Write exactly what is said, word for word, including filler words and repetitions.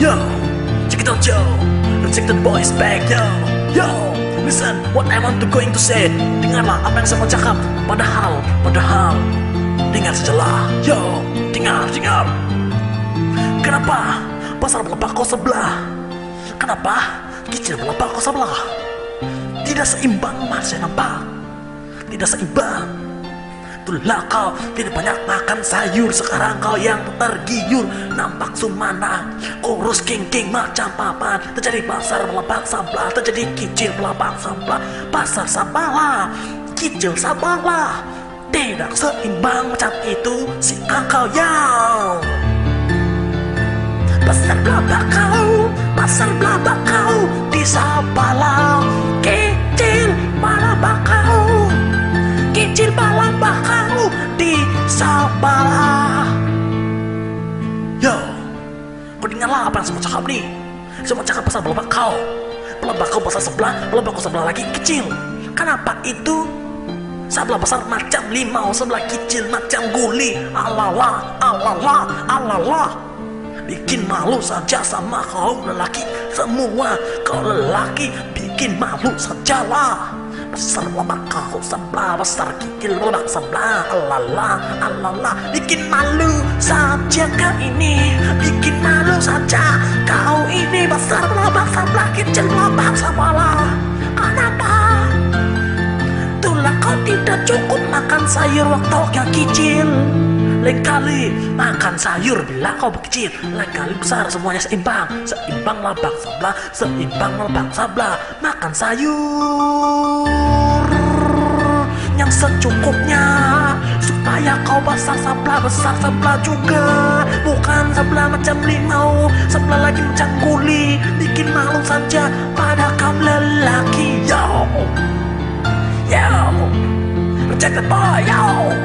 Yo, check it out, yo. Rejected boys back, yo. Yo, listen what I want to going to say. Dengarlah apa yang saya mau cakap. Padahal, padahal dengar sajalah. Yo, dengar, dengar. Kenapa pasar melepak kau sebelah? Kenapa kicil melepak kau sebelah? Tidak seimbang mas saya nampak. Tidak seimbang. Itulah kau tidak banyak makan sayur. Sekarang kau yang tergiur nampak sumana, kurus king-king macam papan. Terjadi pasar melepak sebelah, terjadi kicil melepak sebelah. Pasar sabalah, kicil sabalah. Tidak seimbang macam itu si engkau yang pasar belabak kau, pasar belabak kau di sabalah. Kicil balabak kau, kicil balabak kau di sabalah. Yo, kau dengarlah apa yang saya mau cakap nih. Saya mau cakap pasal belabak kau, belabak kau pasar sebelah, belabak kau sebelah lagi kicil. Kenapa itu? Sebelah besar macam limau, sebelah kicil macam guli. Alalah, alalah, alalah. Bikin malu saja sama kau lelaki semua. Kau lelaki bikin malu sajalah. Besar belabak kau sebelah, besar kicil belabak sebelah. Alalah, alalah. Bikin malu saja kau ini, bikin malu saja kau ini. Besar belabak sebelah, kicil belabak sebelah. Kenapa? Itulah kau tidak cukup makan sayur waktu kau kicil. Lain kali makan sayur bila kau kecil, lain kali besar, semuanya seimbang. Seimbang labak sebelah, seimbang labak sebelah. Makan sayur yang secukupnya, supaya kau besar sebelah, besar sebelah juga. Bukan sebelah macam limau, sebelah lagi macam guli. Bikin malu saja pada kau lelaki. Yo, yo, rejected boy, yo.